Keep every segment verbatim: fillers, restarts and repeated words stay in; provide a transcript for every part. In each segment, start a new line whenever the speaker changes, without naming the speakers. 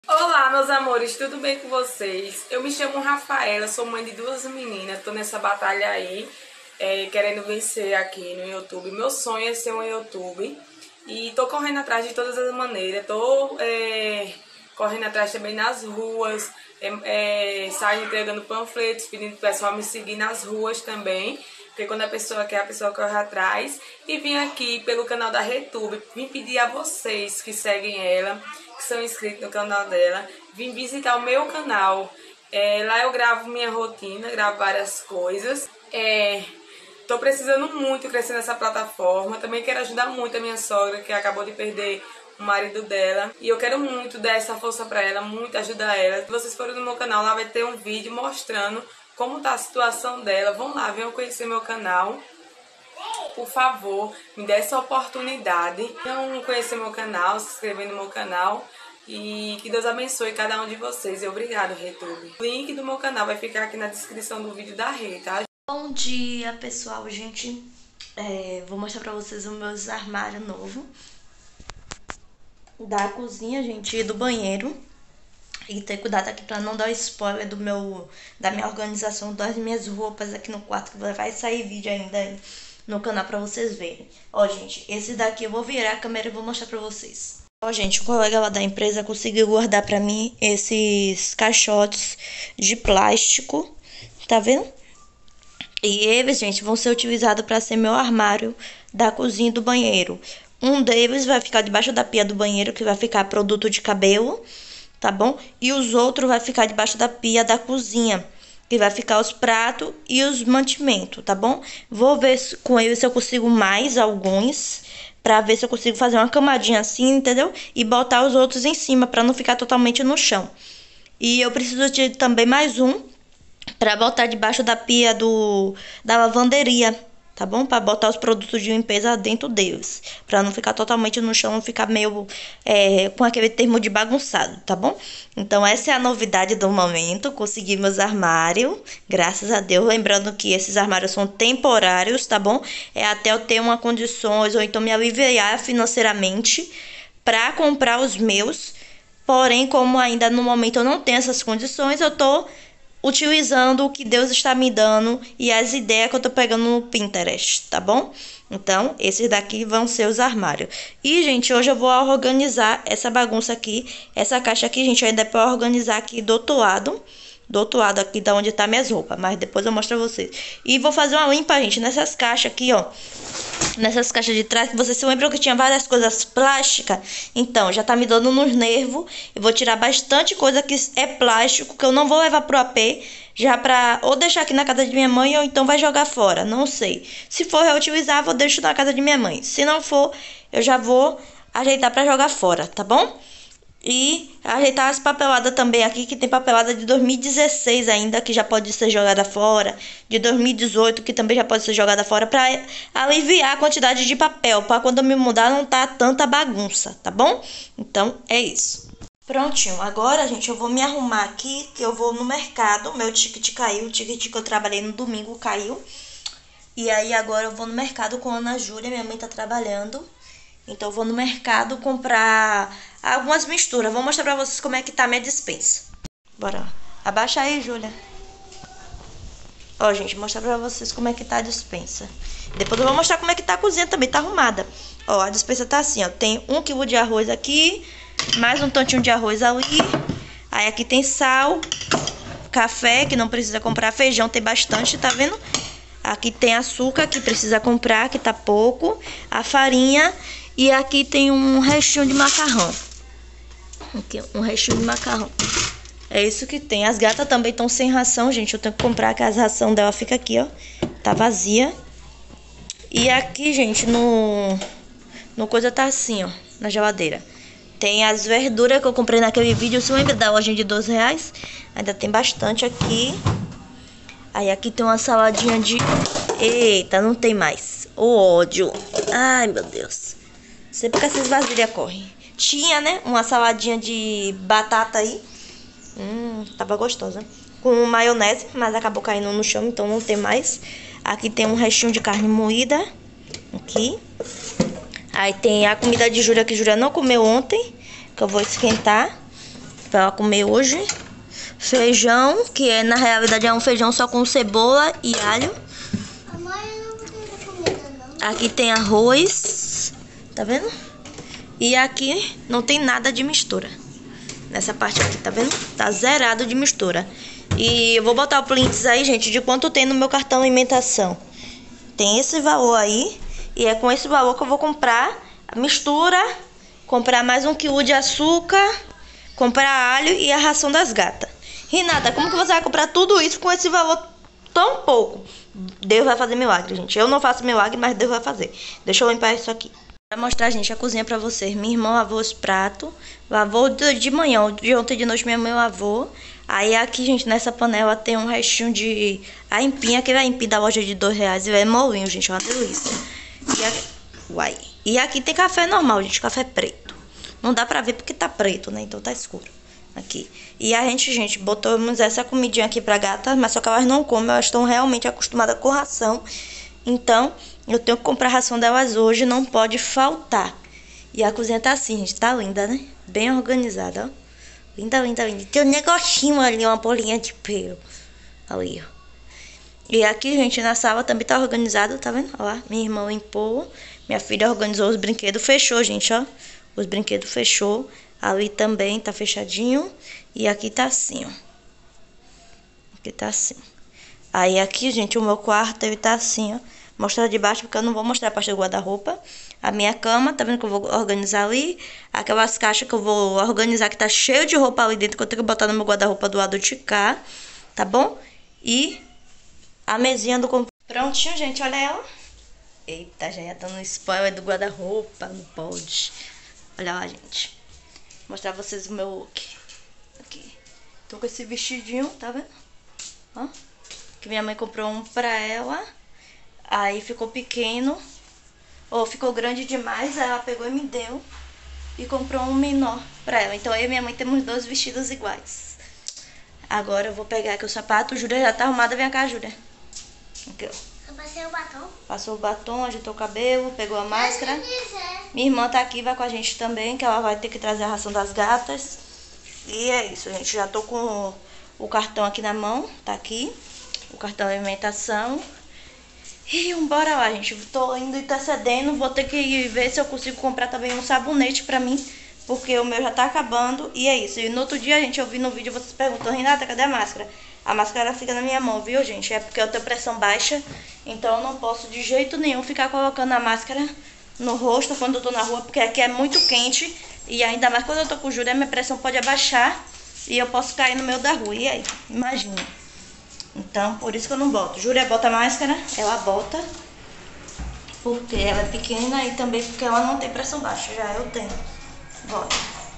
Olá, meus amores, tudo bem com vocês? Eu me chamo Rafaela, sou mãe de duas meninas, tô nessa batalha aí, é, querendo vencer aqui no YouTube. Meu sonho é ser um YouTube e tô correndo atrás de todas as maneiras, tô é, correndo atrás também nas ruas, é, é, saio entregando panfletos, pedindo pro pessoal me seguir nas ruas também, porque quando a pessoa quer, a pessoa corre atrás. E vim aqui pelo canal da RedTube, vim pedir a vocês que seguem ela, que são inscritos no canal dela, vim visitar o meu canal. É, lá eu gravo minha rotina, gravo várias coisas. É, tô precisando muito crescer nessa plataforma. Também quero ajudar muito a minha sogra, que acabou de perder o marido dela. E eu quero muito dar essa força pra ela, muito ajudar ela. Se vocês forem no meu canal, lá vai ter um vídeo mostrando como tá a situação dela. Vão lá, venham conhecer meu canal. Por favor, me dê essa oportunidade. Venham conhecer meu canal, se inscrever no meu canal. E que Deus abençoe cada um de vocês. E obrigado, RedTube. O link do meu canal vai ficar aqui na descrição do vídeo da Rei, tá?
Bom dia, pessoal, gente. É, vou mostrar pra vocês os meus armários novos da cozinha, gente, e do banheiro. E ter cuidado aqui pra não dar spoiler do meu, da minha organização das minhas roupas aqui no quarto, que vai sair vídeo ainda aí no canal pra vocês verem. Ó, gente, esse daqui eu vou virar a câmera e vou mostrar pra vocês. Ó, gente, o colega lá da empresa conseguiu guardar pra mim esses caixotes de plástico, tá vendo? E eles, gente, vão ser utilizados para ser meu armário da cozinha e do banheiro. Um deles vai ficar debaixo da pia do banheiro, que vai ficar produto de cabelo, tá bom? E os outros vai ficar debaixo da pia da cozinha, que vai ficar os pratos e os mantimentos, tá bom? Vou ver com eles se eu consigo mais alguns, pra ver se eu consigo fazer uma camadinha assim, entendeu? E botar os outros em cima, pra não ficar totalmente no chão. E eu preciso de também mais um para botar debaixo da pia do da lavanderia, tá bom? Para botar os produtos de limpeza dentro deles, para não ficar totalmente no chão, não ficar meio é, com aquele termo de bagunçado, tá bom? Então essa é a novidade do momento. Consegui meus armários, graças a Deus. Lembrando que esses armários são temporários, tá bom? É até eu ter uma condições ou então me aliviar financeiramente para comprar os meus. Porém, como ainda no momento eu não tenho essas condições, eu tô utilizando o que Deus está me dando e as ideias que eu tô pegando no Pinterest, tá bom? Então, esses daqui vão ser os armários. E, gente, hoje eu vou organizar essa bagunça aqui. Essa caixa aqui, gente, ainda é pra organizar aqui do outro lado. Do outro lado aqui, da onde tá minhas roupas. Mas depois eu mostro pra vocês. E vou fazer uma limpa, gente, nessas caixas aqui, ó. Nessas caixas de trás, que vocês se lembram que tinha várias coisas plásticas? Então, já tá me dando nos nervos. Eu vou tirar bastante coisa que é plástico, que eu não vou levar pro A P, já pra ou deixar aqui na casa de minha mãe, ou então vai jogar fora, não sei. Se for reutilizar, vou deixar na casa de minha mãe. Se não for, eu já vou ajeitar pra jogar fora, tá bom? E ajeitar as papeladas também aqui, que tem papelada de dois mil e dezesseis ainda, que já pode ser jogada fora. De dois mil e dezoito, que também já pode ser jogada fora, pra aliviar a quantidade de papel, pra quando eu me mudar não tá tanta bagunça, tá bom? Então, é isso. Prontinho, agora, gente, eu vou me arrumar aqui, que eu vou no mercado. Meu ticket caiu, o ticket que eu trabalhei no domingo caiu. E aí, agora eu vou no mercado com a Ana Júlia, minha mãe tá trabalhando. Então eu vou no mercado comprar algumas misturas. Vou mostrar pra vocês como é que tá a minha despensa. Bora. Abaixa aí, Júlia. Ó, gente, mostrar pra vocês como é que tá a despensa. Depois eu vou mostrar como é que tá a cozinha também, tá arrumada. Ó, a despensa tá assim, ó. Tem um quilo de arroz aqui, mais um tantinho de arroz ali. Aí aqui tem sal, café, que não precisa comprar, feijão tem bastante, tá vendo? Aqui tem açúcar, que precisa comprar, que tá pouco. A farinha. E aqui tem um restinho de macarrão. Aqui, um restinho de macarrão. É isso que tem. As gatas também estão sem ração, gente. Eu tenho que comprar, que a ração dela fica aqui, ó. Tá vazia. E aqui, gente, no... No coisa tá assim, ó. Na geladeira. Tem as verduras que eu comprei naquele vídeo. Se lembra da loja de doze reais? Ainda tem bastante aqui. Aí aqui tem uma saladinha de... Eita, não tem mais. O ódio. Ai, meu Deus. Sempre que essas vasilhas correm. Tinha, né? Uma saladinha de batata aí. Hum, tava gostosa. Com maionese, mas acabou caindo no chão, então não tem mais. Aqui tem um restinho de carne moída. Aqui. Aí tem a comida de Júlia, que Júlia não comeu ontem, que eu vou esquentar. pra ela comer hoje. Feijão, que é na realidade é um feijão só com cebola e alho. Aqui tem arroz, tá vendo? E aqui não tem nada de mistura. Nessa parte aqui, tá vendo? Tá zerado de mistura. E eu vou botar o prints aí, gente, de quanto tem no meu cartão alimentação. Tem esse valor aí. E é com esse valor que eu vou comprar a mistura, comprar mais um quilo de açúcar, comprar alho e a ração das gatas. Renata, como que você vai comprar tudo isso com esse valor tão pouco? Deus vai fazer milagre, gente. Eu não faço milagre, mas Deus vai fazer. Deixa eu limpar isso aqui. Pra mostrar, gente, a cozinha pra vocês. Minha irmã lavou os pratos. Lavou de manhã. De ontem de noite minha mãe lavou. Aí aqui, gente, nessa panela tem um restinho de aipim. Aquele aipim da loja de dois reais. E é molinho, gente. É uma delícia. E aqui... Uai. E aqui tem café normal, gente. Café preto. Não dá pra ver porque tá preto, né? Então tá escuro. Aqui. E a gente, gente, botamos essa comidinha aqui pra gata, mas só que elas não comem, elas estão realmente acostumadas com ração. Então, eu tenho que comprar a ração delas hoje, não pode faltar. E a cozinha tá assim, gente, tá linda, né? Bem organizada, ó. Linda, linda, linda. Tem um negocinho ali, uma bolinha de pelo. Ali, ó. E aqui, gente, na sala também tá organizado, tá vendo? Ó lá, minha irmã limpou, minha filha organizou os brinquedos, fechou, gente, ó. Os brinquedos fechou. Ali também tá fechadinho. E aqui tá assim, ó. Aqui tá assim. Aí aqui, gente, o meu quarto, ele tá assim, ó. Mostrar de baixo, porque eu não vou mostrar a parte do guarda-roupa. A minha cama, tá vendo que eu vou organizar ali. Aquelas caixas que eu vou organizar, que tá cheio de roupa ali dentro, que eu tenho que botar no meu guarda-roupa do lado de cá. Tá bom? E a mesinha do computador. Prontinho, gente, olha ela. Eita, já ia dando spoiler do guarda-roupa, não pode. Olha lá, gente. Vou mostrar pra vocês o meu look. Aqui. Tô com esse vestidinho, tá vendo? Ó. Que minha mãe comprou um pra ela. Aí ficou pequeno. Ou ficou grande demais. Aí ela pegou e me deu. E comprou um menor pra ela. Então eu e minha mãe temos dois vestidos iguais. Agora eu vou pegar aqui o sapato. Júlia já tá arrumada. Vem cá, Júlia. Aqui, ó.
Eu passei o batom.
Passou o batom, ajeitou o cabelo, pegou a máscara. Minha irmã tá aqui, vai com a gente também, que ela vai ter que trazer a ração das gatas. E é isso, gente. Já tô com o cartão aqui na mão, tá aqui. O cartão de alimentação. E bora lá, gente. Tô indo intercedendo, vou ter que ver se eu consigo comprar também um sabonete pra mim, porque o meu já tá acabando. E é isso. E no outro dia, gente, eu vi no vídeo vocês perguntando: Renata, cadê a máscara? A máscara fica na minha mão, viu, gente? É porque eu tenho pressão baixa, então eu não posso de jeito nenhum ficar colocando a máscara no rosto quando eu tô na rua, porque aqui é muito quente. E ainda mais quando eu tô com o Júlia, minha pressão pode abaixar e eu posso cair no meio da rua. E aí? Imagina. Então, por isso que eu não boto. Júlia bota a máscara, ela bota, porque ela é pequena e também porque ela não tem pressão baixa. Já eu tenho. Bota.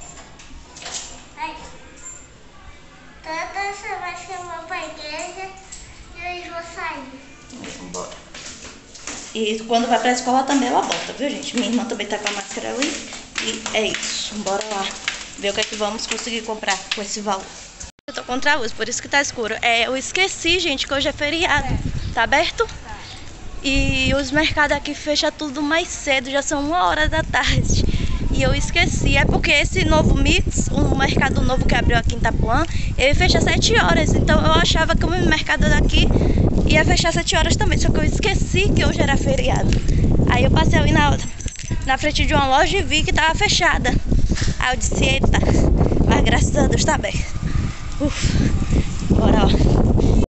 Tata, você vai chamar pra igreja e eu vou sair.
Bora. E quando vai pra escola também ela bota, viu, gente? Minha irmã também tá com a máscara ali. E é isso. Bora lá ver o que é que vamos conseguir comprar com esse valor. Eu tô contra a luz, por isso que tá escuro. É, eu esqueci, gente, que hoje é feriado. Tá aberto? E os mercados aqui fecham tudo mais cedo, já são uma hora da tarde. E eu esqueci, é porque esse novo Mix, o mercado novo que abriu aqui em Itapuã, ele fecha às sete horas. Então eu achava que o meu mercado daqui ia fechar às sete horas também, só que eu esqueci que hoje era feriado. Aí eu passei ali na, na frente de uma loja e vi que tava fechada. Aí eu disse, eita, mas graças a Deus tá bem. Ufa, bora lá.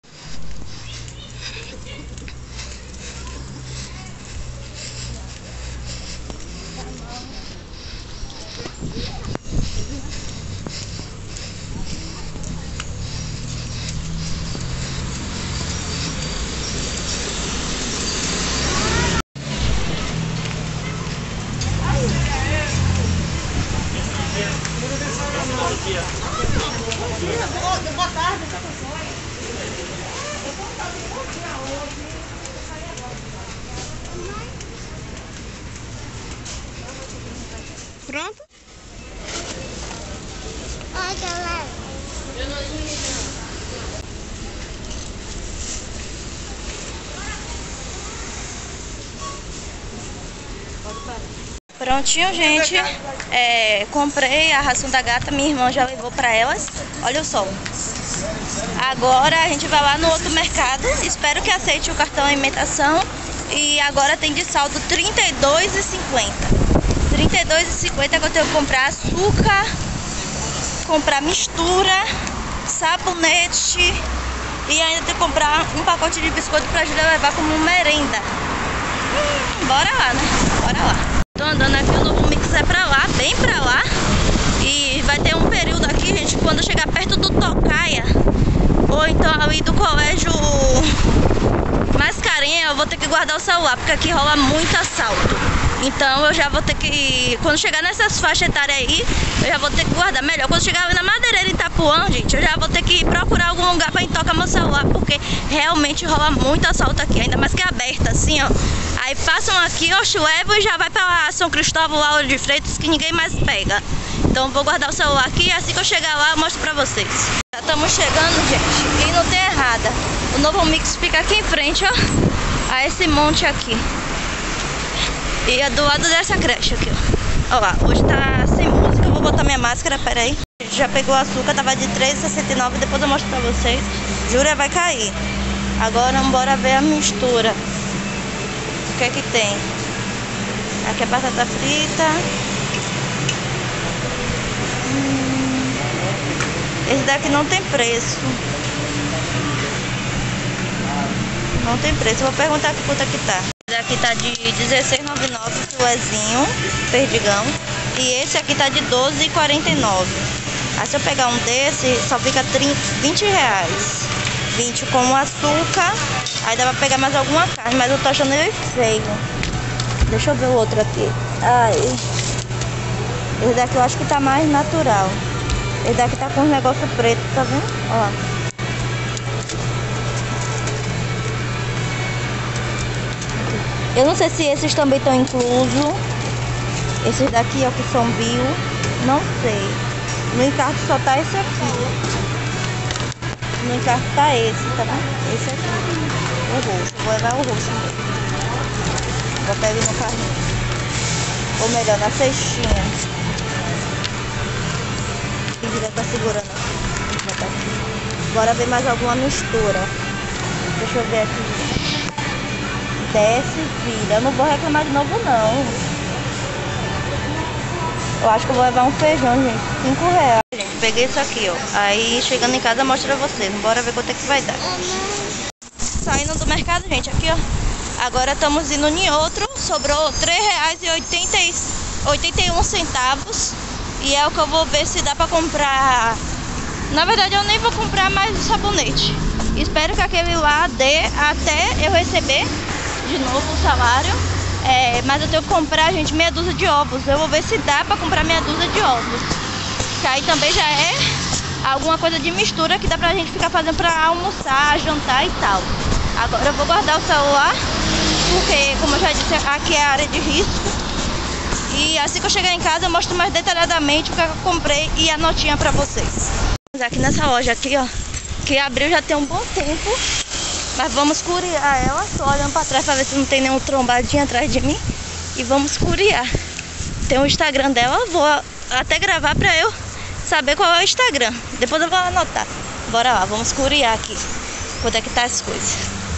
Boa tarde.
Pronto?
Oi, galera.
Prontinho, gente. É, comprei a ração da gata, minha irmã já levou pra elas. Olha o sol. Agora a gente vai lá no outro mercado. Espero que aceite o cartão alimentação. E agora tem de saldo trinta e dois reais e cinquenta centavos. trinta e dois reais e cinquenta centavos que eu tenho que comprar açúcar, comprar mistura, sabonete e ainda tenho que comprar um pacote de biscoito pra Júlia levar como merenda. Hum, bora lá, né? Bora lá. Tô andando aqui, o Novo Mix é pra lá, bem pra lá. E vai ter um período aqui, gente, quando chegar perto do Tocaia, ou então ali do colégio Mascarenhas, eu vou ter que guardar o celular, porque aqui rola muito assalto. Então eu já vou ter que, quando chegar nessas faixas etárias aí, eu já vou ter que guardar melhor. Quando chegar ali na Madeireira, em Itapuã, gente, eu já vou ter que procurar algum lugar pra tocar meu celular, porque realmente rola muito assalto aqui, ainda mais que é aberta, assim, ó. Aí passam aqui, oxe, levam e já vai pra São Cristóvão, Lauro de Freitas, que ninguém mais pega. Então vou guardar o celular aqui e assim que eu chegar lá eu mostro pra vocês. Já estamos chegando, gente, e não tem errada. O Novo Mix fica aqui em frente, ó, a esse monte aqui. E é do lado dessa creche aqui, ó. Ó lá, hoje tá sem música, eu vou botar minha máscara, peraí. A gente já pegou o açúcar, tava de três reais e sessenta e nove centavos, depois eu mostro pra vocês. Júlia vai cair. Agora bora ver a mistura. O que é que tem? Aqui é batata frita. Hum, esse daqui não tem preço. Não tem preço. Eu vou perguntar que quanto é que tá. Esse daqui tá de dezesseis reais e noventa e nove centavos, filézinho, perdigão. E esse aqui tá de doze reais e quarenta e nove centavos. Aí se eu pegar um desse, só fica vinte reais. vinte com açúcar. Aí dá pra pegar mais alguma carne, mas eu tô achando ele feio. Deixa eu ver o outro aqui. Ai. Esse daqui eu acho que tá mais natural. Esse daqui tá com um negócio preto, tá vendo? Ó. Eu não sei se esses também estão inclusos. Esses daqui, ó, que são bio. Não sei. No encargo só tá esse aqui. No encargo tá esse, tá vendo? Esse aqui. O roxo. Vou levar o roxo mesmo. Vou pegar ele no carrinho. Ou melhor, na cestinha. A Júlia tá segurando aqui. Bora ver mais alguma mistura. Deixa eu ver aqui. Desce, filha. Eu não vou reclamar de novo, não. Eu acho que eu vou levar um feijão, gente. Cinco reais. Gente, peguei isso aqui, ó. Aí, chegando em casa, eu mostro pra vocês. Bora ver quanto é que vai dar. Saindo do mercado, gente, aqui, ó. Agora estamos indo em outro. Sobrou três reais e oitenta e um centavos. E é o que eu vou ver se dá pra comprar. Na verdade, eu nem vou comprar mais o sabonete. Espero que aquele lá dê até eu receber de novo o salário. É, mas eu tenho que comprar, gente, meia dúzia de ovos. Eu vou ver se dá pra comprar meia dúzia de ovos. Que aí também já é alguma coisa de mistura que dá pra gente ficar fazendo pra almoçar, jantar e tal. Agora eu vou guardar o celular, porque, como eu já disse, aqui é a área de risco. E assim que eu chegar em casa eu mostro mais detalhadamente o que eu comprei e a notinha pra vocês. Aqui nessa loja aqui, ó, que abriu já tem um bom tempo. Mas vamos curiar ela, só olhando pra trás pra ver se não tem nenhum trombadinho atrás de mim. E vamos curiar. Tem o Instagram dela, vou até gravar pra eu saber qual é o Instagram. Depois eu vou anotar. Bora lá, vamos curiar aqui. Quanto é que tá as coisas.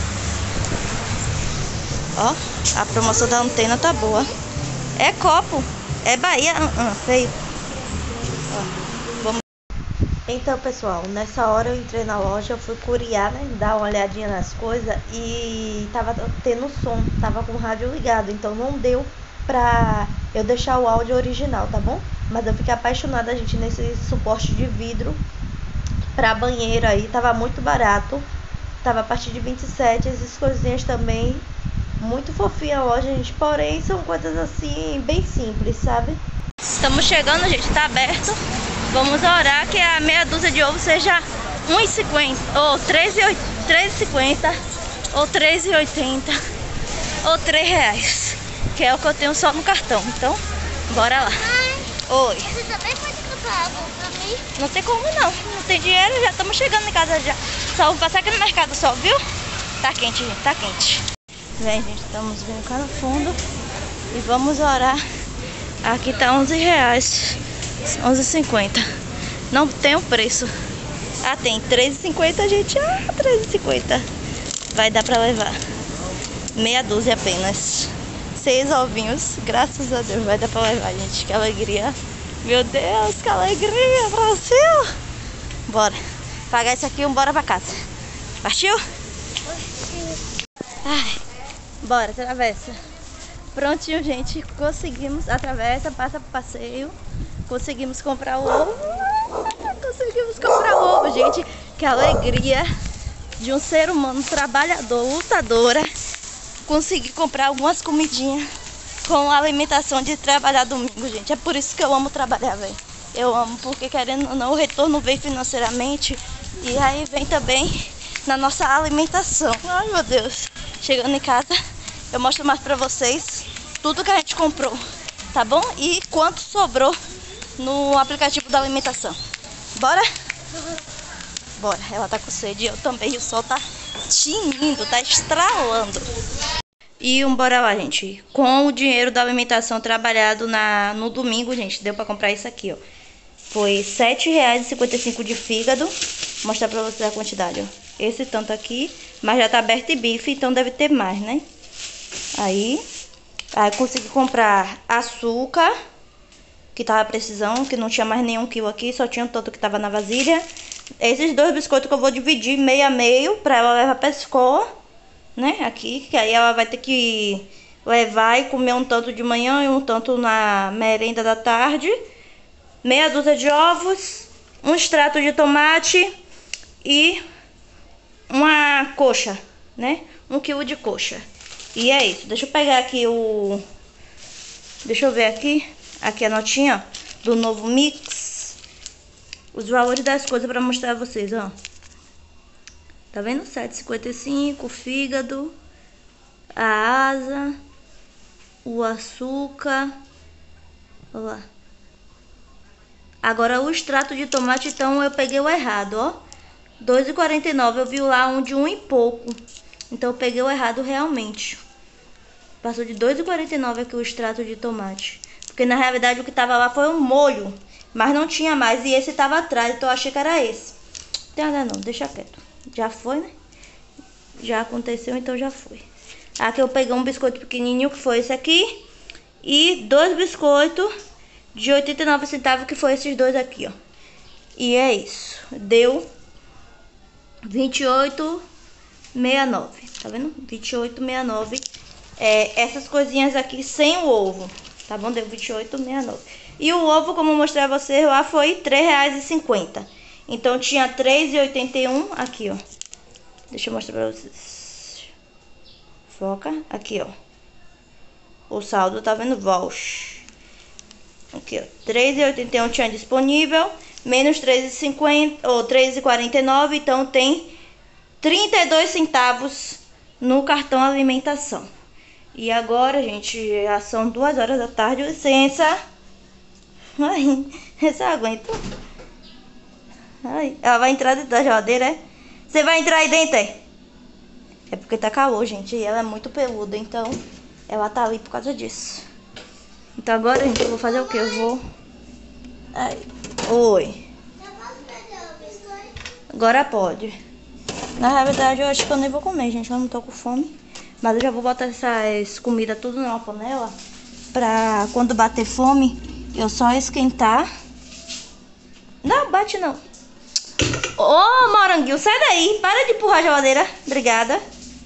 Ó, a promoção da antena tá boa. É copo, é Bahia, uh, uh, feio. Ó. Então, pessoal, nessa hora eu entrei na loja, eu fui curiar, né, dar uma olhadinha nas coisas e tava tendo som, tava com o rádio ligado, então não deu pra eu deixar o áudio original, tá bom? Mas eu fiquei apaixonada, gente, nesse suporte de vidro pra banheiro aí, tava muito barato, tava a partir de vinte e sete, essas coisinhas também, muito fofinha a loja, gente, porém são coisas assim, bem simples, sabe? Estamos chegando, gente, tá aberto. Vamos orar que a meia dúzia de ovos seja um real e cinquenta, ou três reais e cinquenta, ou três reais e oitenta, ou três reais, que é o que eu tenho só no cartão. Então, bora lá. Mãe, oi. Você também pode comprar algo pra mim? Não tem como não, não tem dinheiro, já estamos chegando em casa já. Só vou passar aqui no mercado só, viu? Tá quente, gente, tá quente. Vem, gente, estamos vindo cá no fundo e vamos orar Aqui tá onze reais. onze e cinquenta. Não tem o preço. Ah, tem três e cinquenta, gente. Ah, três e cinquenta. Vai dar pra levar. Meia dúzia apenas. Seis ovinhos. Graças a Deus vai dar pra levar, gente. Que alegria. Meu Deus, que alegria, Brasil. Bora. Pagar isso aqui e bora pra casa. Partiu? Ai, bora, atravessa. Prontinho, gente. Conseguimos. Atravessa, passa pro passeio. Conseguimos comprar o ovo. Conseguimos comprar o ovo, gente. Que alegria de um ser humano trabalhador, lutadora, conseguir comprar algumas comidinhas com alimentação de trabalhar domingo, gente. É por isso que eu amo trabalhar, velho. Eu amo, porque querendo ou não, o retorno vem financeiramente e aí vem também na nossa alimentação. Ai, meu Deus. Chegando em casa, eu mostro mais pra vocês tudo que a gente comprou, tá bom? E quanto sobrou no aplicativo da alimentação. Bora? Bora. Ela tá com sede, eu também. O sol tá tinindo, tá estralando. E um bora lá, gente. Com o dinheiro da alimentação trabalhado na, no domingo, gente, deu pra comprar isso aqui, ó. Foi sete reais e cinquenta e cinco de fígado. Vou mostrar pra vocês a quantidade, ó. Esse tanto aqui, mas já tá aberto e bife, então deve ter mais, né? Aí, aí consegui comprar açúcar, que tava precisando, que não tinha mais nenhum quilo aqui, só tinha um tanto que tava na vasilha. Esses dois biscoitos que eu vou dividir meio a meio pra ela levar pra escola, né? Aqui, que aí ela vai ter que levar e comer um tanto de manhã e um tanto na merenda da tarde. Meia dúzia de ovos, um extrato de tomate e uma coxa, né? Um quilo de coxa. E é isso. Deixa eu pegar aqui o... Deixa eu ver aqui. Aqui a notinha do novo mix. Os valores das coisas pra mostrar a vocês, ó. Tá vendo? sete e cinquenta e cinco, o fígado, a asa, o açúcar. Olha lá. Agora o extrato de tomate, então eu peguei o errado, ó. dois e quarenta e nove, eu vi lá um de um e pouco. Então eu peguei o errado realmente. Passou de dois e quarenta e nove aqui o extrato de tomate. Porque na realidade o que tava lá foi um molho. Mas não tinha mais. E esse tava atrás, então eu achei que era esse. Não tem nada não, deixa quieto. Já foi, né? Já aconteceu, então já foi. Aqui eu peguei um biscoito pequenininho, que foi esse aqui. E dois biscoitos de oitenta e nove centavos, que foi esses dois aqui, ó. E é isso. Deu vinte e oito e sessenta e nove. Tá vendo? vinte e oito e sessenta e nove. É, essas coisinhas aqui sem o ovo. Tá bom? Deu vinte e oito e sessenta e nove. E o ovo, como eu mostrei a vocês lá, foi três reais e cinquenta. Então tinha três reais e oitenta e um. Aqui, ó. Deixa eu mostrar pra vocês. Foca. Aqui, ó. O saldo, tá vendo? Voucher. Aqui, ó. três reais e oitenta e um tinha disponível. Menos três reais e cinquenta, ou três reais e quarenta e nove. Então tem trinta e dois centavos no cartão alimentação. E agora, gente, já são duas horas da tarde. Licença. Ai, essa aguenta. Ai, ela vai entrar dentro da geladeira, é? Você vai entrar aí dentro, é? É porque tá calor, gente. E ela é muito peluda, então ela tá ali por causa disso. Então agora, gente, eu vou fazer o quê? Eu vou... Ai. Oi. Agora pode. Na realidade, eu acho que eu nem vou comer, gente. Eu não tô com fome. Mas eu já vou botar essas comidas tudo numa panela. Pra quando bater fome, eu só esquentar. Não, bate não. Ô, oh, moranguinho, sai daí. Para de empurrar a geladeira. Obrigada.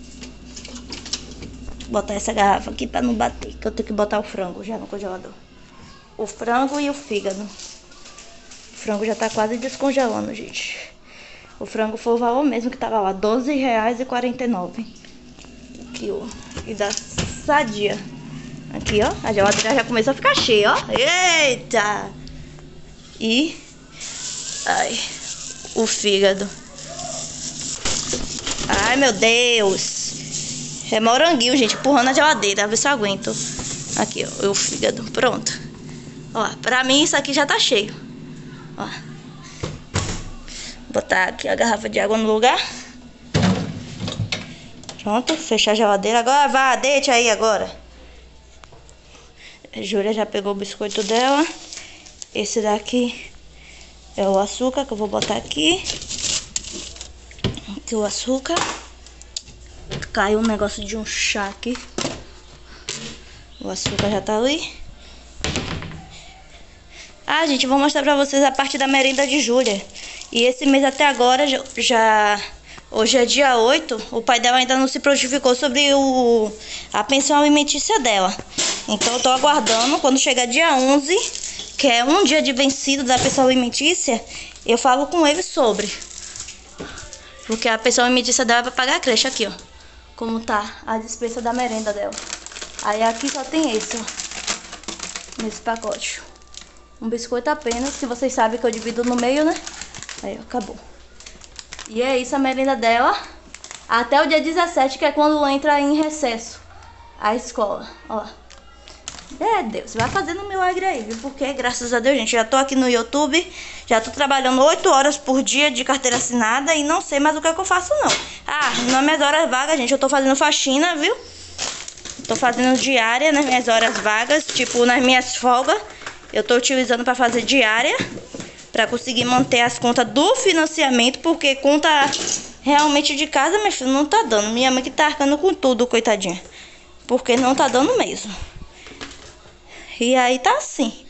Vou botar essa garrafa aqui pra não bater. Que eu tenho que botar o frango já no congelador. O frango e o fígado. O frango já tá quase descongelando, gente. O frango foi o valor mesmo que tava lá. doze reais e quarenta e nove. Aqui, ó. E da Sadia. Aqui, ó. A geladeira já começou a ficar cheia, ó. Eita! E... Ai... O fígado. Ai, meu Deus. É moranguinho, gente. Empurrando a geladeira. Ver se eu aguento. Aqui, ó. O fígado. Pronto. Ó, pra mim isso aqui já tá cheio. Ó. Vou botar aqui a garrafa de água no lugar. Pronto. Fechar a geladeira. Agora vá, deite aí agora. A Júlia já pegou o biscoito dela. Esse daqui é o açúcar que eu vou botar aqui. Aqui o açúcar. Caiu um negócio de um chá aqui. O açúcar já tá ali. Ah, gente, vou mostrar pra vocês a parte da merenda de Júlia. E esse mês até agora já... já hoje é dia oito. O pai dela ainda não se prontificou sobre o, a pensão alimentícia dela. Então eu tô aguardando. Quando chegar dia onze, que é um dia de vencido da pensão alimentícia, eu falo com ele sobre. Porque a pensão alimentícia dela vai pagar a creche aqui, ó. Como tá a despesa da merenda dela. Aí aqui só tem esse, ó. Nesse pacote. Um biscoito apenas, que vocês sabem que eu divido no meio, né? Aí, ó, acabou. E é isso a merenda dela. Até o dia dezessete, que é quando entra em recesso a escola, ó. É, Deus, vai fazendo um milagre aí, viu? Porque, graças a Deus, gente, já tô aqui no YouTube. Já tô trabalhando oito horas por dia de carteira assinada e não sei mais o que é que eu faço, não. Ah, nas minhas horas vagas, gente, eu tô fazendo faxina, viu? Tô fazendo diária nas minhas horas vagas, tipo, nas minhas folgas. Eu tô utilizando pra fazer diária, pra conseguir manter as contas do financiamento, porque conta realmente de casa, meu filho, não tá dando. Minha mãe que tá arcando com tudo, coitadinha. Porque não tá dando mesmo. E aí tá assim.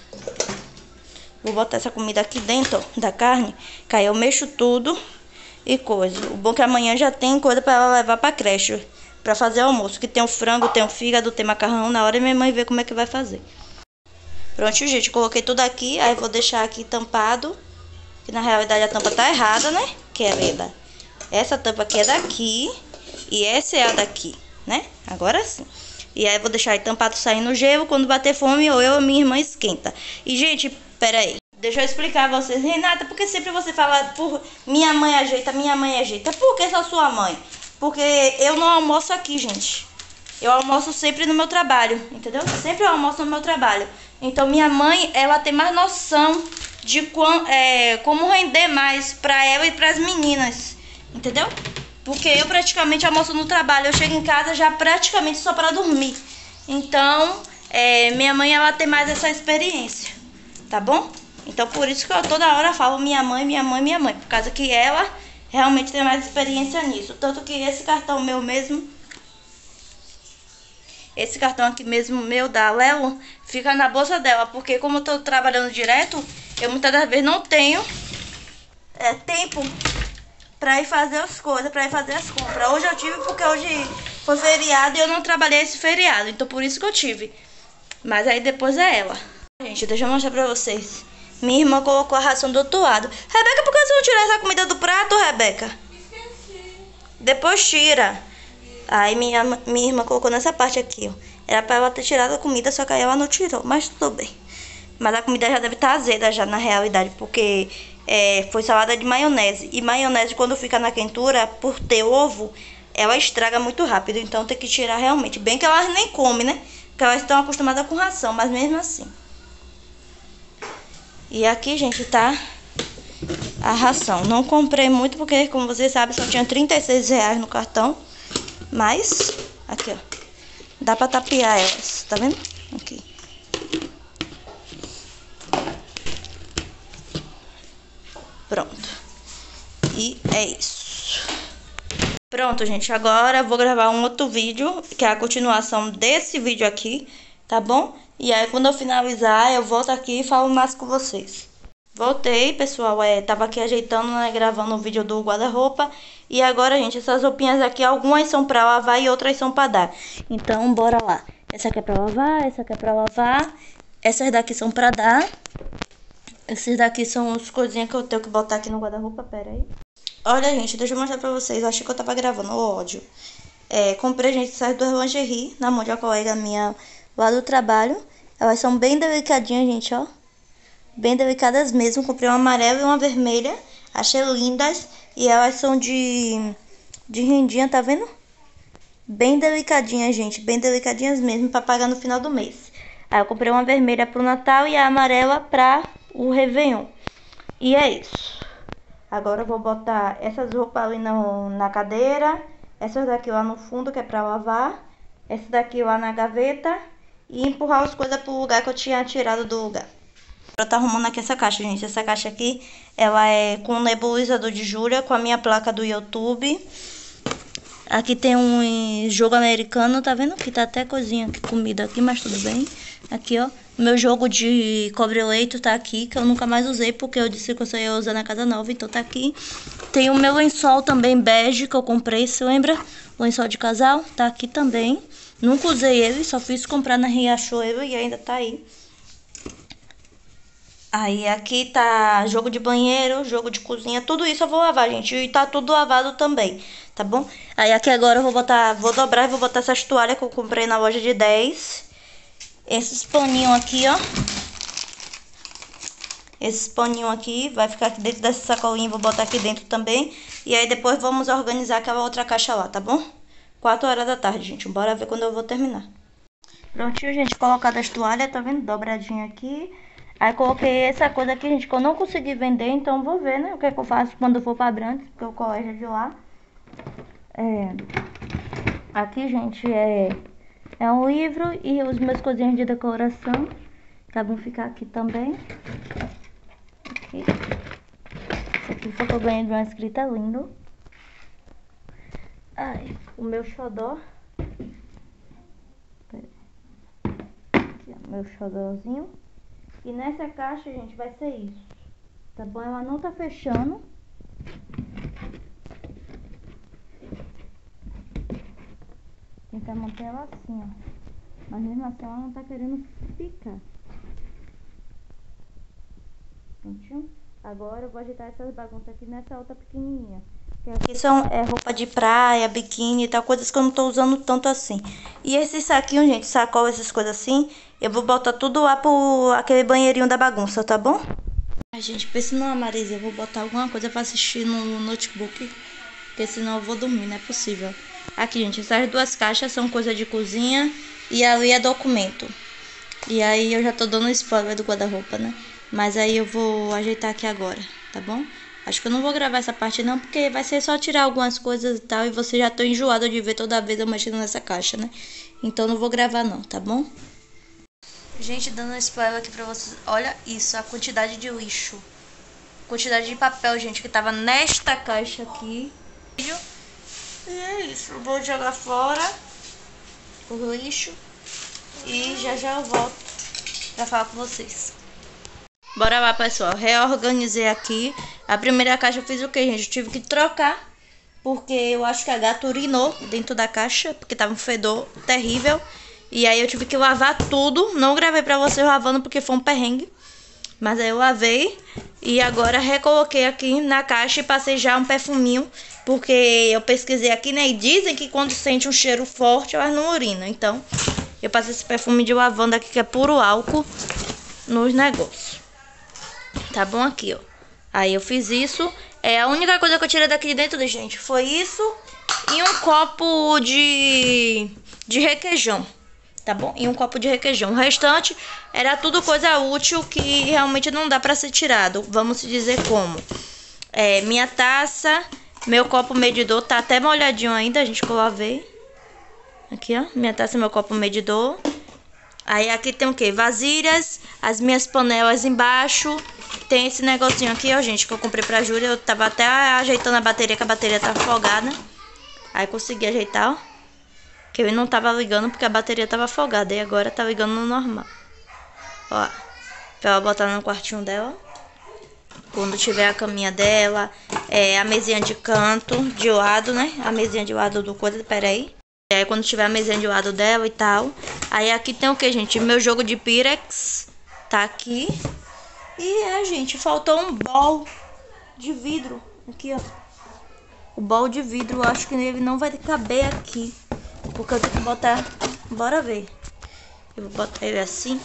Vou botar essa comida aqui dentro, ó, da carne, que aí eu mexo tudo e coisa. O bom é que amanhã já tem coisa pra ela levar pra creche, pra fazer almoço. Que tem o frango, tem o fígado, tem macarrão. Na hora minha mãe vê como é que vai fazer. Pronto, gente, coloquei tudo aqui. Aí vou deixar aqui tampado. Que na realidade a tampa tá errada, né? Querida. Essa tampa aqui é daqui. E essa é a daqui, né? Agora sim. E aí vou deixar aí tampado saindo o gelo. Quando bater fome, ou eu ou minha irmã esquenta. E, gente, pera aí. Deixa eu explicar a vocês. Renata, porque sempre você fala por minha mãe ajeita, minha mãe ajeita. Por que só sua mãe? Porque eu não almoço aqui, gente. Eu almoço sempre no meu trabalho, entendeu? Sempre eu almoço no meu trabalho. Então minha mãe, ela tem mais noção de quão, é, como render mais pra ela e pras meninas, entendeu? Porque eu praticamente almoço no trabalho. Eu chego em casa já praticamente só pra dormir. Então, é, minha mãe, ela tem mais essa experiência, tá bom? Então por isso que eu toda hora falo minha mãe, minha mãe, minha mãe. Por causa que ela realmente tem mais experiência nisso. Tanto que esse cartão meu mesmo... Esse cartão aqui mesmo, meu, da Léo, fica na bolsa dela. Porque como eu tô trabalhando direto, eu muitas das vezes não tenho é, tempo pra ir fazer as coisas, pra ir fazer as compras. Hoje eu tive porque hoje foi feriado e eu não trabalhei esse feriado. Então por isso que eu tive. Mas aí depois é ela. Gente, deixa eu mostrar pra vocês. Minha irmã colocou a ração do outro lado. Rebeca, por que você não tirou essa comida do prato, Rebeca? Esqueci. Depois tira. Aí minha, minha irmã colocou nessa parte aqui, ó. Era pra ela ter tirado a comida, só que aí ela não tirou. Mas tudo bem. Mas a comida já deve estar azeda já na realidade. Porque é, foi salada de maionese. E maionese, quando fica na quentura, por ter ovo, ela estraga muito rápido. Então tem que tirar realmente. Bem que elas nem comem, né? Porque elas estão acostumadas com ração. Mas mesmo assim. E aqui, gente, tá a ração. Não comprei muito porque, como vocês sabem, só tinha trinta e seis reais no cartão. Mas, aqui, ó. Dá pra tapear elas, tá vendo? Aqui. Pronto. E é isso. Pronto, gente. Agora eu vou gravar um outro vídeo, que é a continuação desse vídeo aqui, tá bom? E aí, quando eu finalizar, eu volto aqui e falo mais com vocês. Voltei, pessoal, é, tava aqui ajeitando, né, gravando o vídeo do guarda-roupa. E agora, gente, essas roupinhas aqui, algumas são pra lavar e outras são pra dar. Então, bora lá. Essa aqui é pra lavar, essa aqui é pra lavar. Essas daqui são pra dar. Esses daqui são as coisinhas que eu tenho que botar aqui no guarda-roupa, pera aí. Olha, gente, deixa eu mostrar pra vocês. Eu achei que eu tava gravando, ô ódio. É, comprei, gente, essas duas lingerie na mão de uma colega minha lá do trabalho. Elas são bem delicadinhas, gente, ó. Bem delicadas mesmo. Comprei uma amarela e uma vermelha. Achei lindas. E elas são de, de rendinha, tá vendo? Bem delicadinhas, gente. Bem delicadinhas mesmo, pra pagar no final do mês. Aí eu comprei uma vermelha pro Natal e a amarela pra o Réveillon. E é isso. Agora eu vou botar essas roupas ali no, na cadeira. Essas daqui lá no fundo, que é pra lavar. Essa daqui lá na gaveta. e empurrar as coisas pro lugar que eu tinha tirado do lugar. Eu tô arrumando aqui essa caixa, gente. Essa caixa aqui, ela é com o nebulizador de Júlia, com a minha placa do YouTube. Aqui tem um jogo americano, tá vendo? Que tá até coisinha aqui, comida aqui, mas tudo bem. Aqui, ó, meu jogo de cobre-leito tá aqui, que eu nunca mais usei, porque eu disse que eu só ia usar na casa nova, então tá aqui. Tem o meu lençol também bege, que eu comprei, se lembra? O lençol de casal, tá aqui também. Nunca usei ele, só fiz comprar na Riachuelo e ainda tá aí. Aí aqui tá jogo de banheiro, jogo de cozinha, tudo isso eu vou lavar, gente. E tá tudo lavado também, tá bom? Aí aqui agora eu vou botar, vou dobrar e vou botar essas toalhas que eu comprei na loja de dez. Esses paninhos aqui, ó. Esses paninhos aqui, vai ficar aqui dentro dessa sacolinha, vou botar aqui dentro também. E aí depois vamos organizar aquela outra caixa lá, tá bom? quatro horas da tarde, gente. Bora ver quando eu vou terminar. Prontinho, gente, colocado as toalhas, tá vendo? Dobradinha aqui. Aí coloquei essa coisa aqui, gente, que eu não consegui vender, então vou ver, né? O que é que eu faço quando eu for pra Abrantes, porque o colégio é de lá. É... Aqui, gente, é... é um livro e os meus coisinhas de decoração. Que vão ficar aqui também. Aqui. Esse aqui foi que eu ganhei de uma escrita lindo. Ai, o meu xodó. Aqui, ó, meu xodózinho. E nessa caixa, gente, vai ser isso, tá bom? Ela não tá fechando. Tentar manter ela assim, ó. Mas mesmo assim ela não tá querendo ficar. Prontinho? Agora eu vou ajeitar essas bagunças aqui nessa outra pequenininha. Que aqui são é, roupa de praia, biquíni e tal, coisas que eu não tô usando tanto assim. E esse saquinho, gente, sacola, essas coisas assim, eu vou botar tudo lá pro aquele banheirinho da bagunça, tá bom? Ai, gente, pense numa Marisa, eu vou botar alguma coisa pra assistir no notebook, porque senão eu vou dormir, não é possível. Aqui, gente, essas duas caixas são coisa de cozinha e ali é documento. E aí eu já tô dando spoiler do guarda-roupa, né? Mas aí eu vou ajeitar aqui agora, tá bom? Acho que eu não vou gravar essa parte não, porque vai ser só tirar algumas coisas e tal. E você já tô enjoado de ver toda vez eu mexendo nessa caixa, né? Então não vou gravar não, tá bom? Gente, dando um spoiler aqui pra vocês. Olha isso, a quantidade de lixo. Quantidade de papel, gente, que tava nesta caixa aqui. E é isso, eu vou jogar fora o lixo. E já já eu volto pra falar com vocês. Bora lá, pessoal. Reorganizei aqui. A primeira caixa eu fiz o que, gente? Eu tive que trocar, porque eu acho que a gata urinou dentro da caixa, porque tava um fedor terrível. E aí eu tive que lavar tudo. Não gravei pra vocês lavando, porque foi um perrengue. Mas aí eu lavei. E agora recoloquei aqui na caixa e passei já um perfuminho, porque eu pesquisei aqui, né? E dizem que quando sente um cheiro forte, elas não urinam. Então, eu passei esse perfume de lavanda aqui, que é puro álcool, nos negócios. Tá bom aqui, ó. Aí eu fiz isso. É a única coisa que eu tirei daqui de dentro, gente, foi isso e um copo de, de requeijão, tá bom? E um copo de requeijão. O restante era tudo coisa útil que realmente não dá pra ser tirado. Vamos dizer como. É, minha taça, meu copo medidor, tá até molhadinho ainda, gente, que eu lavei. Aqui, ó. Minha taça e meu copo medidor. Aí aqui tem o que? Vasilhas, as minhas panelas embaixo. Tem esse negocinho aqui, ó, gente, que eu comprei pra Júlia. Eu tava até ajeitando a bateria, que a bateria tava folgada. Aí consegui ajeitar, ó. Que eu não tava ligando porque a bateria tava folgada. E agora tá ligando no normal. Ó, pra ela botar no quartinho dela. Quando tiver a caminha dela. É, a mesinha de canto, de lado, né? A mesinha de lado do coisa, peraí. E aí quando tiver a mesinha de lado dela e tal. Aí aqui tem o que, gente? Meu jogo de Pyrex tá aqui. E é, gente, faltou um bol de vidro. Aqui, ó. O bol de vidro, eu acho que ele não vai caber aqui. Porque eu tenho que botar... Bora ver. Eu vou botar ele assim.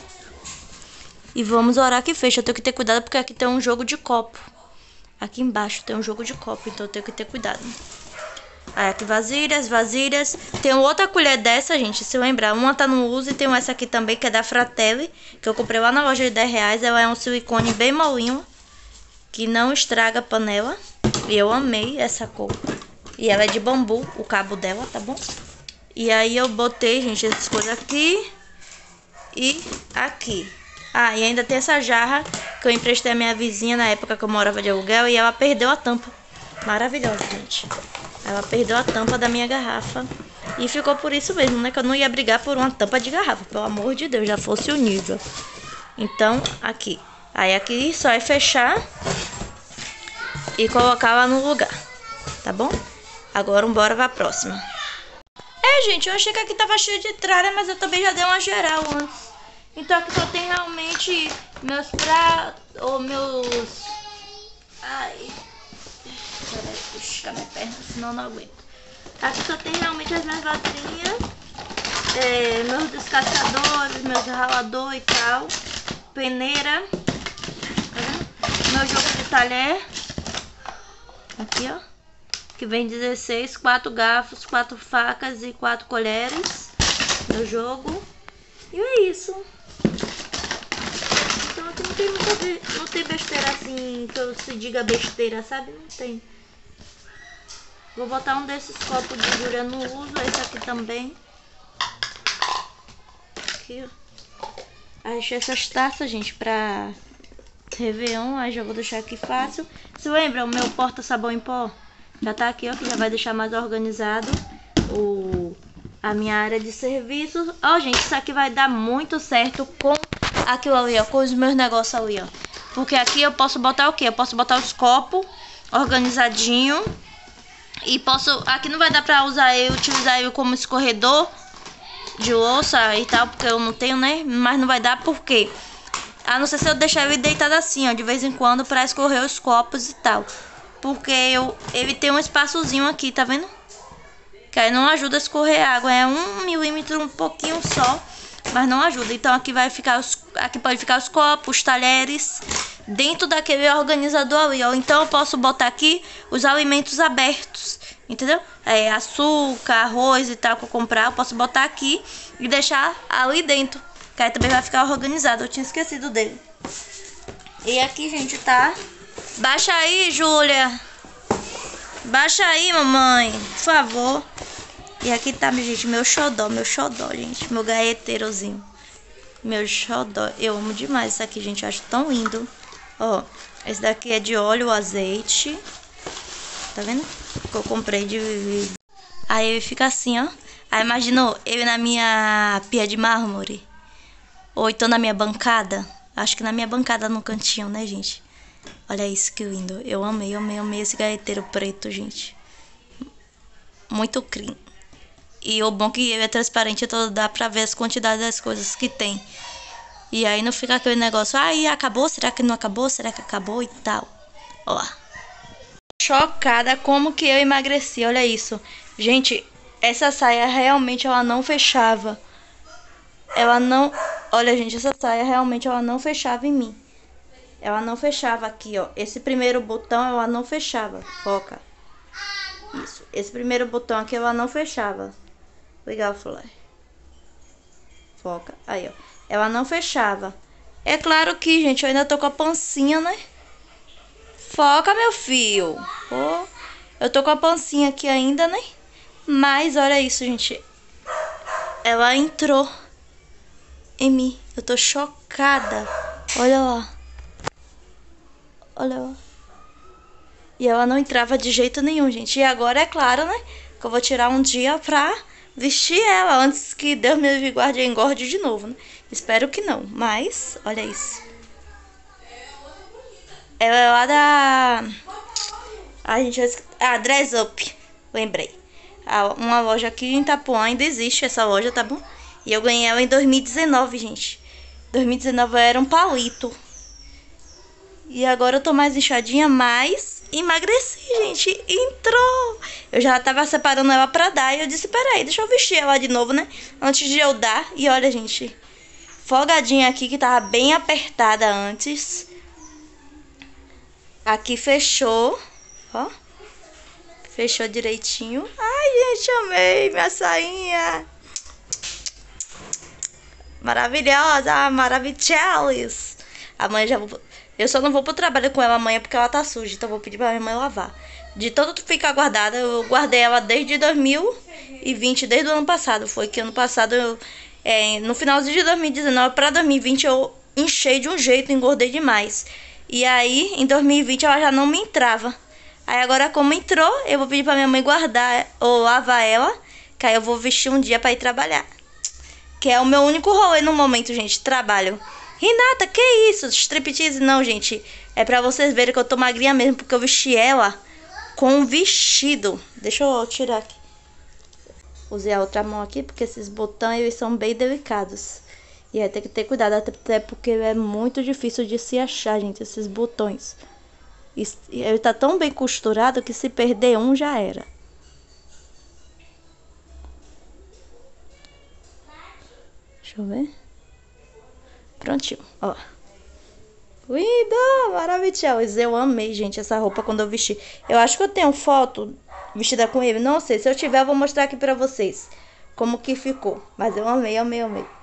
E vamos orar que fecha. Eu tenho que ter cuidado porque aqui tem um jogo de copo. Aqui embaixo tem um jogo de copo, então eu tenho que ter cuidado. Aí aqui vasilhas, vasilhas. Tem outra colher dessa, gente, se lembrar. Uma tá no uso e tem essa aqui também, que é da Fratelli, que eu comprei lá na loja de dez reais. Ela é um silicone bem molinho, que não estraga a panela. E eu amei essa cor. E ela é de bambu, o cabo dela, tá bom? E aí eu botei, gente, essas coisas aqui. E aqui. Ah, e ainda tem essa jarra que eu emprestei à minha vizinha na época que eu morava de aluguel e ela perdeu a tampa. Maravilhosa, gente. Ela perdeu a tampa da minha garrafa. E ficou por isso mesmo, né? Que eu não ia brigar por uma tampa de garrafa. Pelo amor de Deus, já fosse o nível. Então, aqui. Aí aqui só é fechar e colocar lá no lugar. Tá bom? Agora, bora pra próxima. É, gente, eu achei que aqui tava cheio de tralha, mas eu também já dei uma geral antes. Então aqui só tem realmente meus pratos, ou meus... Ai... Peraí, puxa minha perna, senão eu não aguento. Aqui só tem realmente as minhas vasilhinhas, é, meus descascadores, meus ralador e tal, peneira, tá, meu jogo de talher, aqui ó, que vem dezesseis, quatro garfos, quatro facas e quatro colheres, meu jogo, e é isso. Então aqui não tem muita, não tem besteira assim, que eu se diga besteira, sabe? Não tem. Vou botar um desses copos de Júlia no uso, esse aqui também. Aqui, ó. Achei essas taças, gente, pra Réveillon, aí já vou deixar aqui fácil. Se lembra, o meu porta-sabão em pó já tá aqui, ó, que já vai deixar mais organizado o, a minha área de serviço. Ó, gente, isso aqui vai dar muito certo com aquilo ali, ó, com os meus negócios ali, ó. Porque aqui eu posso botar o quê? Eu posso botar os copos organizadinho. E posso, aqui não vai dar pra usar eu, utilizar ele como escorredor de louça e tal, porque eu não tenho, né? Mas não vai dar porque, a não ser se eu deixar ele deitado assim, ó, de vez em quando pra escorrer os copos e tal. Porque eu, ele tem um espaçozinho aqui, tá vendo? Que aí não ajuda a escorrer água, é um milímetro, um pouquinho só, mas não ajuda. Então aqui vai ficar, os, aqui pode ficar os copos, os talheres, dentro daquele organizador ali, ó. Então eu posso botar aqui os alimentos abertos, entendeu? É, açúcar, arroz e tal que eu comprar, eu posso botar aqui e deixar ali dentro, que aí também vai ficar organizado. Eu tinha esquecido dele. E aqui, gente, tá... Baixa aí, Júlia. Baixa aí, mamãe, por favor. E aqui tá, gente, meu xodó, meu xodó, gente, meu gaeteirozinho. Meu xodó, eu amo demais isso aqui, gente, eu acho tão lindo. Ó, esse daqui é de óleo, azeite. Tá vendo? Que eu comprei de... Aí ele fica assim, ó. Aí imaginou ele na minha pia de mármore. Ou então na minha bancada. Acho que na minha bancada no cantinho, né, gente? Olha isso, que lindo. Eu amei, amei, amei esse gaeteiro preto, gente. Muito clean. E o bom é que ele é transparente, então dá pra ver as quantidades das coisas que tem. E aí não fica aquele negócio, ai, ah, acabou? Será que não acabou? Será que acabou? E tal. Ó. Chocada como que eu emagreci, olha isso. Gente, essa saia realmente ela não fechava. Ela não... Olha, gente, essa saia realmente ela não fechava em mim. Ela não fechava aqui, ó. Esse primeiro botão ela não fechava. Foca. Isso. Esse primeiro botão aqui ela não fechava. Legal, Flor. Foca. Aí, ó. Ela não fechava. É claro que, gente, eu ainda tô com a pancinha, né? Foca, meu filho. Oh, eu tô com a pancinha aqui ainda, né? Mas, olha isso, gente. Ela entrou em mim. Eu tô chocada. Olha lá. Olha lá. E ela não entrava de jeito nenhum, gente. E agora, é claro, né? Que eu vou tirar um dia pra vestir ela. Antes que Deus me guarde e engorde de novo, né? Espero que não. Mas, olha isso. Ela é lá da... A gente vai... Ah, Dress Up. Lembrei. Uma loja aqui em Itapuã. Ainda existe essa loja, tá bom? E eu ganhei ela em dois mil e dezenove, gente. dois mil e dezenove eu era um palito. E agora eu tô mais inchadinha, mas emagreci, gente. Entrou. Eu já tava separando ela pra dar. E eu disse, peraí, deixa eu vestir ela de novo, né? Antes de eu dar. E olha, gente. Folgadinha aqui, que tava bem apertada antes. Aqui fechou. Ó. Fechou direitinho. Ai, gente, amei minha sainha. Maravilhosa, maravilhosa. Amanhã já vou... Eu só não vou pro trabalho com ela amanhã porque ela tá suja. Então eu vou pedir pra minha mãe lavar. De tanto ficar guardada, eu guardei ela desde dois mil e vinte, desde o ano passado. Foi que ano passado eu, É, no finalzinho de dois mil e dezenove para dois mil e vinte eu enchei de um jeito, engordei demais. E aí, em dois mil e vinte ela já não me entrava. Aí agora como entrou, eu vou pedir pra minha mãe guardar ou lavar ela, que aí eu vou vestir um dia pra ir trabalhar. Que é o meu único rolê no momento, gente, trabalho. Renata, que isso? Striptease? Não, gente. É pra vocês verem que eu tô magrinha mesmo, porque eu vesti ela com um vestido. Deixa eu tirar aqui. Usei a outra mão aqui, porque esses botões eles são bem delicados. E aí tem que ter cuidado, até porque é muito difícil de se achar, gente, esses botões. E ele tá tão bem costurado que se perder um já era. Deixa eu ver. Prontinho, ó. Linda, maravilhosa. Eu amei, gente, essa roupa quando eu vesti. Eu acho que eu tenho foto vestida com ele. Não sei, se eu tiver eu vou mostrar aqui pra vocês como que ficou. Mas eu amei, amei, amei.